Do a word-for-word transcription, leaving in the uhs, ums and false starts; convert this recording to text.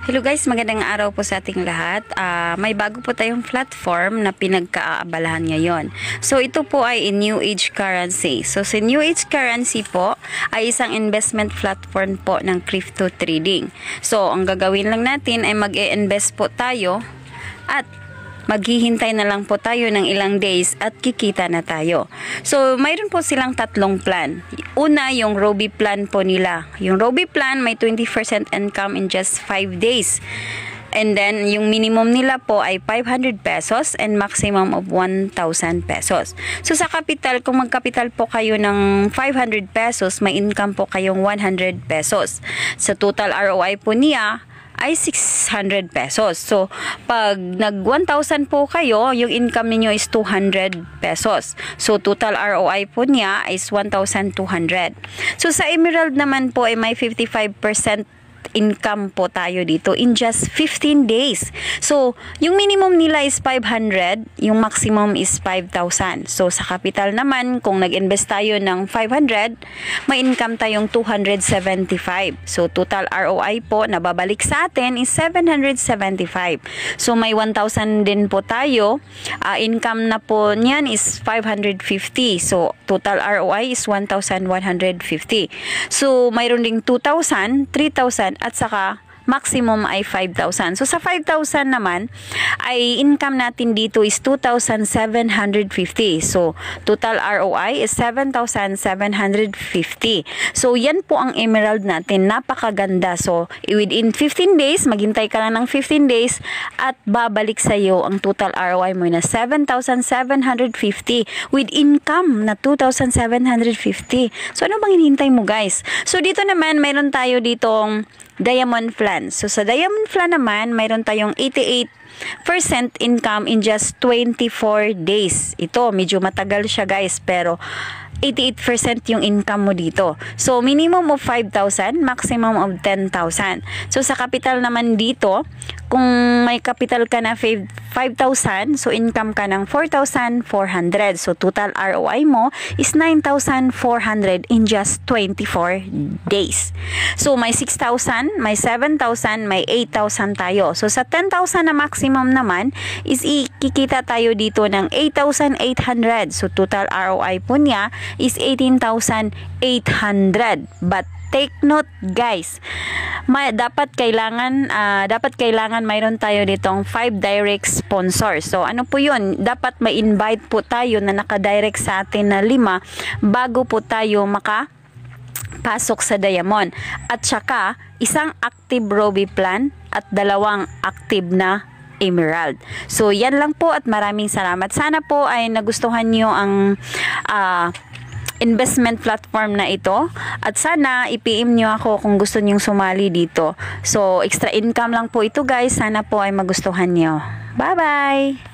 Hello guys, magandang araw po sa ating lahat. Uh, may bago po tayong platform na pinagkaabalahan ngayon. So ito po ay in New Age Currency. So si New Age Currency po ay isang investment platform po ng crypto trading. So ang gagawin lang natin ay mag-e-invest po tayo at maghihintay na lang po tayo ng ilang days at kikita na tayo. So, mayroon po silang tatlong plan. Una, yung Robi plan po nila. Yung Robi plan, may twenty percent income in just five days. And then, yung minimum nila po ay five hundred pesos and maximum of one thousand pesos. So, sa capital, kung magkapital po kayo ng five hundred pesos, may income po kayong one hundred pesos. Sa total R O I po niya, ay six hundred pesos. So, pag nag one thousand po kayo, yung income niyo is two hundred pesos. So, total R O I po niya is one thousand two hundred. So, sa Emerald naman po ay may fifty-five percent income po tayo dito in just fifteen days. So, yung minimum nila is five hundred, yung maximum is five thousand. So, sa capital naman, kung nag-invest tayo ng five hundred, may income tayong two hundred seventy-five. So, total R O I po na babalik sa atin is seven hundred seventy-five. So, may one thousand din po tayo. Uh, income na po niyan is five hundred fifty. So, total R O I is one thousand one hundred fifty. So, mayroon ding two thousand, three thousand, at saka maximum ay five thousand. So, sa five thousand naman, ay income natin dito is two thousand seven hundred fifty. So, total R O I is seven thousand seven hundred fifty. So, yan po ang Emerald natin. Napakaganda. So, within fifteen days, maghintay ka lang ng fifteen days at babalik sa iyo ang total R O I mo na seven thousand seven hundred fifty with income na two thousand seven hundred fifty. So, ano bang hinihintay mo, guys? So, dito naman, mayroon tayo ditong Diamond Plan. So, sa Diamond Plan naman, mayroon tayong eighty-eight percent income in just twenty-four days. Ito, medyo matagal siya guys, pero eighty-eight percent yung income mo dito. So, minimum of five thousand, maximum of ten thousand. So, sa capital naman dito, kung may capital ka na five thousand, so income ka ng four thousand four hundred. So, total R O I mo is nine thousand four hundred in just twenty-four days. So, may six thousand, may seven thousand, may eight thousand tayo. So, sa ten thousand na maximum naman, is ikikita tayo dito ng eight thousand eight hundred. So, total R O I po niya is eighteen thousand eight hundred. But take note guys, may dapat kailangan uh, dapat kailangan mayroon tayo ditong five direct sponsors. So ano po 'yun? Dapat may invite po tayo na naka-direct sa atin na lima bago po tayo maka pasok sa Diamond. At saka isang active Robi plan at dalawang active na Emerald. So yan lang po at maraming salamat. Sana po ay nagustuhan niyo ang uh, investment platform na ito at sana i-P M nyo ako kung gusto nyong sumali dito. So extra income lang po ito guys. Sana po ay magustuhan nyo. Bye bye!